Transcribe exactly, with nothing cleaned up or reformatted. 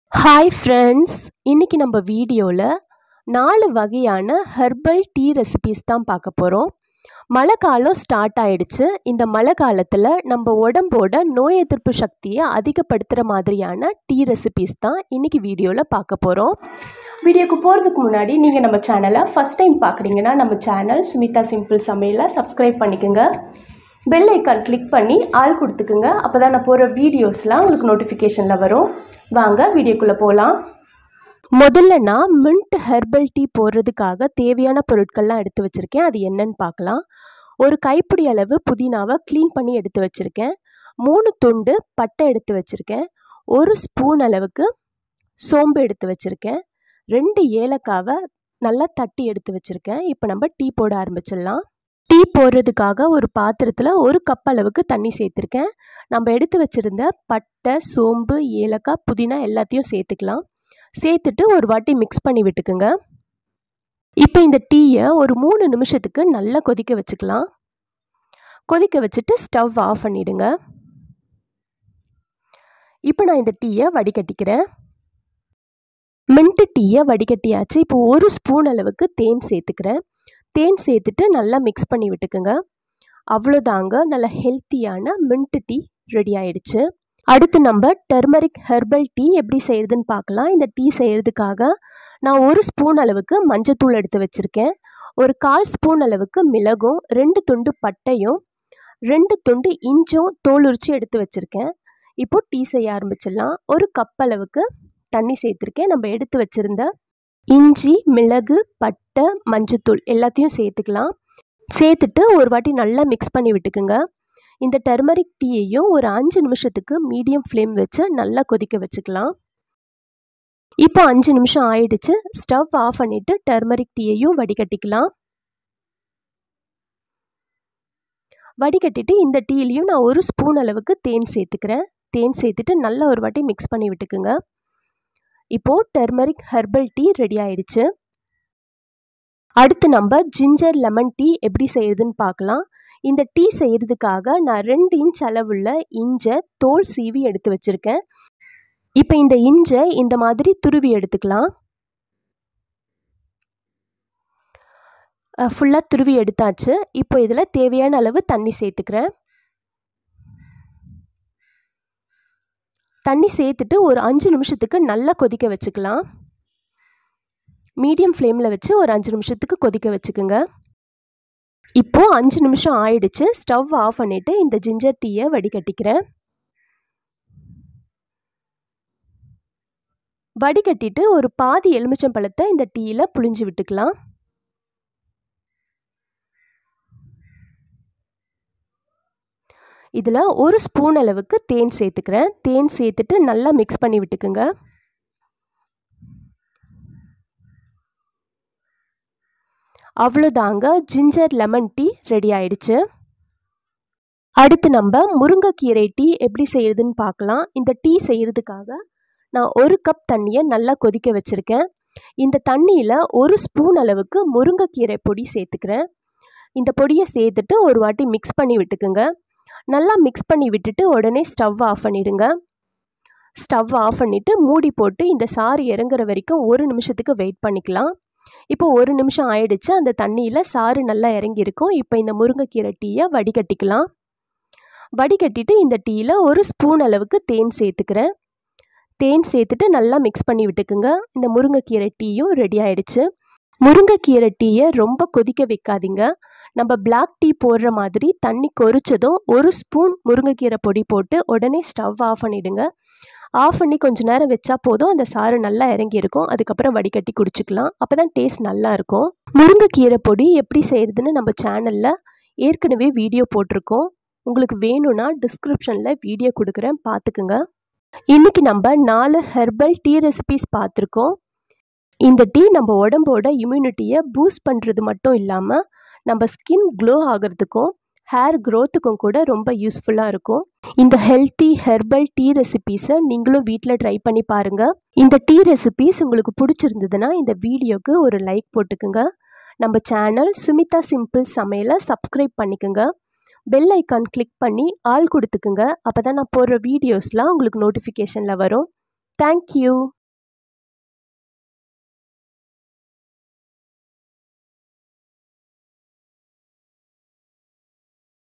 Hi friends, இன்னைக்கு நம்ம வீடியோல நாலு வகையான herbal tea recipes தான் பார்க்க போறோம். மழை காலம் ஸ்டார்ட் ஆயிடுச்சு. இந்த மழை காலத்துல நம்ம உடம்போட நோய் எதிர்ப்பு சக்தியை அதிகப்படுத்துற மாதிரியான டீ ரெசிபீஸ் தான் இன்னைக்கு வீடியோல பார்க்க போறோம். வீடியோக்கு போறதுக்கு முன்னாடி நீங்க நம்ம சேனலை ஃபர்ஸ்ட் டைம் பார்க்குறீங்கன்னா நம்ம சேனல் சுமிதா சிம்பிள் சமையலை சப்ஸ்கிரைப் பண்ணிக்கோங்க. பெல் ஐக்கான் கிளிக் பண்ணி ஆல் கொடுத்துக்குங்க. அப்பதான் நான் போற வீடியோஸ்லாம் உங்களுக்கு நோட்டிஃபிகேஷன்ல வரும். வாங்க வீடியோக்குள்ள போகலாம். முதல்ல நான் மின்ட் ஹெர்பல் டீ போடுறதுக்காக தேவையான பொருட்கள்லாம் எடுத்து வச்சுருக்கேன். அது என்னன்னு பார்க்கலாம். ஒரு கைப்பிடி அளவு புதினாவை க்ளீன் பண்ணி எடுத்து வச்சுருக்கேன். மூணு துண்டு பட்டை எடுத்து வச்சுருக்கேன். ஒரு ஸ்பூன் அளவுக்கு சோம்பு எடுத்து வச்சுருக்கேன். ரெண்டு ஏலக்காவை நல்லா தட்டி எடுத்து வச்சுருக்கேன். இப்போ நம்ம டீ போட ஆரம்பிச்சிடலாம். டீ போடுறதுக்காக ஒரு பாத்திரத்தில் ஒரு கப் அளவுக்கு தண்ணி சேர்த்துருக்கேன். நம்ம எடுத்து வச்சுருந்த பட்டை, சோம்பு, ஏலக்காய், புதினா எல்லாத்தையும் சேர்த்துக்கலாம். சேர்த்துட்டு ஒரு வாட்டி மிக்ஸ் பண்ணி விட்டுக்குங்க. இப்போ இந்த டீயை ஒரு மூணு நிமிஷத்துக்கு நல்லா கொதிக்க வச்சுக்கலாம். கொதிக்க வச்சுட்டு ஸ்டவ் ஆஃப் பண்ணிடுங்க. இப்போ நான் இந்த டீயை வடிகட்டிக்கிறேன். மின்ட் டீயை வடிகட்டியாச்சு. இப்போ ஒரு ஸ்பூன் அளவுக்கு தேன் சேர்த்துக்கிறேன். தேன் சேர்த்துட்டு நல்லா மிக்ஸ் பண்ணி விட்டுக்குங்க. அவ்வளோதாங்க, நல்ல ஹெல்த்தியான மின்ட் டீ ரெடி ஆயிடுச்சு. அடுத்து நம்ம டர்மரிக் ஹெர்பல் டீ எப்படி செய்யறதுன்னு பார்க்கலாம். இந்த டீ செய்யறதுக்காக நான் ஒரு ஸ்பூன் அளவுக்கு மஞ்சத்தூள் எடுத்து வச்சுருக்கேன். ஒரு கால் ஸ்பூன் அளவுக்கு மிளகும், ரெண்டு துண்டு பட்டையும், ரெண்டு துண்டு இஞ்சும் தோல் உரிச்சு எடுத்து வச்சுருக்கேன். இப்போ டீ செய்ய ஆரம்பிச்சிடலாம். ஒரு கப் அளவுக்கு தண்ணி சேர்த்துருக்கேன். நம்ம எடுத்து வச்சுருந்த இஞ்சி, மிளகு, பட்டை, மஞ்சத்தூள் எல்லாத்தையும் சேர்த்துக்கலாம். சேர்த்துட்டு ஒரு வாட்டி நல்லா மிக்ஸ் பண்ணி விட்டுக்குங்க. இந்த டர்மரிக் டீயையும் ஒரு அஞ்சு நிமிஷத்துக்கு மீடியம் ஃப்ளேம் வச்சு நல்லா கொதிக்க வச்சுக்கலாம். இப்போ அஞ்சு நிமிஷம் ஆயிடுச்சு. ஸ்டவ் ஆஃப் பண்ணிட்டு டர்மரிக் டீயையும் வடிகட்டிக்கலாம். வடிகட்டிட்டு இந்த டீலையும் நான் ஒரு ஸ்பூன் அளவுக்கு தேன் சேர்த்துக்கிறேன். தேன் சேர்த்துட்டு நல்லா ஒரு வாட்டி மிக்ஸ் பண்ணி விட்டுக்குங்க. இப்போது டர்மரிக் ஹெர்பல் டீ ரெடி ஆயிடுச்சு. அடுத்து நம்ம ஜிஞ்சர் லெமன் டீ எப்படி செய்யுதுன்னு பார்க்கலாம். இந்த டீ செய்யறதுக்காக நான் ரெண்டு இன்ச் அளவுள்ள இஞ்சை தோல் சீவி எடுத்து வச்சுருக்கேன். இப்போ இந்த இஞ்சை இந்த மாதிரி துருவி எடுத்துக்கலாம். ஃபுல்லாக துருவி எடுத்தாச்சு. இப்போ இதில் தேவையான அளவு தண்ணி சேர்த்துக்கிறேன். தண்ணி சேர்த்துட்டு ஒரு அஞ்சு நிமிஷத்துக்கு நல்லா கொதிக்க வச்சுக்கலாம். மீடியம் ஃப்ளேமில் வச்சு ஒரு அஞ்சு நிமிஷத்துக்கு கொதிக்க வச்சுக்குங்க. இப்போது அஞ்சு நிமிஷம் ஆயிடுச்சு. ஸ்டவ் ஆஃப் பண்ணிவிட்டு இந்த ஜிஞ்சர் டீயை வடிகட்டிக்கிறேன். வடிகட்டிட்டு ஒரு பாதி எலுமிச்சம்பழத்தை இந்த டீயில் புழிஞ்சு விட்டுக்கலாம். இதில் ஒரு ஸ்பூன் அளவுக்கு தேன் சேர்த்துக்கிறேன். தேன் சேர்த்துட்டு நல்லா மிக்ஸ் பண்ணி விட்டுக்குங்க. அவ்வளோதாங்க, ஜிஞ்சர் லெமன் டீ ரெடி ஆயிடுச்சு. அடுத்து நம்ம முருங்கைக்கீரை டீ எப்படி செய்யறதுன்னு பார்க்கலாம். இந்த டீ செய்யறதுக்காக நான் ஒரு கப் தண்ணியை நல்லா கொதிக்க வச்சுருக்கேன். இந்த தண்ணியில் ஒரு ஸ்பூன் அளவுக்கு முருங்கைக்கீரை பொடி சேர்த்துக்கிறேன். இந்த பொடியை சேர்த்துட்டு ஒரு வாட்டி மிக்ஸ் பண்ணி விட்டுக்குங்க. நல்லா மிக்ஸ் பண்ணி விட்டுட்டு உடனே ஸ்டவ் ஆஃப் பண்ணிவிடுங்க. ஸ்டவ் ஆஃப் பண்ணிவிட்டு மூடி போட்டு இந்த சாறு இறங்குற வரைக்கும் ஒரு நிமிஷத்துக்கு வெயிட் பண்ணிக்கலாம். இப்போ ஒரு நிமிஷம் ஆயிடுச்சு. அந்த தண்ணியில் சாறு நல்லா இறங்கியிருக்கும். இப்போ இந்த முருங்கைக்கீரை டீயை வடிகட்டிக்கலாம். வடிகட்டிட்டு இந்த டீயில் ஒரு ஸ்பூன் அளவுக்கு தேன் சேர்த்துக்கிறேன். தேன் சேர்த்துட்டு நல்லா மிக்ஸ் பண்ணி விட்டுக்குங்க. இந்த முருங்கைக்கீரை டீயும் ரெடி ஆயிடுச்சு. முருங்கைக்கீரை டீயை ரொம்ப கொதிக்க வைக்காதீங்க. நம்ம பிளாக் டீ போடுற மாதிரி தண்ணி கொதிச்சதும் ஒரு ஸ்பூன் முருங்கைக்கீரை பொடி போட்டு உடனே ஸ்டவ் ஆஃப் பண்ணிவிடுங்க. ஆஃப் பண்ணி கொஞ்சம் நேரம் வச்சா போதும். அந்த சாறு நல்லா இறங்கியிருக்கும். அதுக்கப்புறம் வடிகட்டி குடிச்சிக்கலாம். அப்போ தான் டேஸ்ட் நல்லா இருக்கும். முருங்கைக்கீரை பொடி எப்படி செய்கிறதுன்னு நம்ம சேனலில் ஏற்கனவே வீடியோ போட்டிருக்கோம். உங்களுக்கு வேணும்னா டிஸ்கிரிப்ஷனில் வீடியோ கொடுக்குறேன், பார்த்துக்குங்க. இன்றைக்கி நம்ம நாலு ஹெர்பல் டீ ரெசிபீஸ் பார்த்துருக்கோம். இந்த டீ நம்ம உடம்போட இம்யூனிட்டியை பூஸ்ட் பண்ணுறது மட்டும் இல்லாமல் நம்ம ஸ்கின் க்ளோ ஆகிறதுக்கும் ஹேர் க்ரோத்துக்கும் கூட ரொம்ப யூஸ்ஃபுல்லாக இருக்கும். இந்த ஹெல்த்தி ஹெர்பல் டீ ரெசிபீஸை நீங்களும் வீட்டில் ட்ரை பண்ணி பாருங்கள். இந்த டீ ரெசிபீஸ் உங்களுக்கு பிடிச்சிருந்ததுன்னா இந்த வீடியோக்கு ஒரு லைக் போட்டுக்குங்க. நம்ம சேனல் சுமிதா சிம்பிள் சமையலை சப்ஸ்கிரைப் பண்ணிக்கோங்க. பெல் ஐக்கான் கிளிக் பண்ணி ஆல் கொடுத்துக்குங்க. அப்போ தான் நான் போடுற வீடியோஸ்லாம் உங்களுக்கு நோட்டிஃபிகேஷனில் வரும். தேங்க்யூ.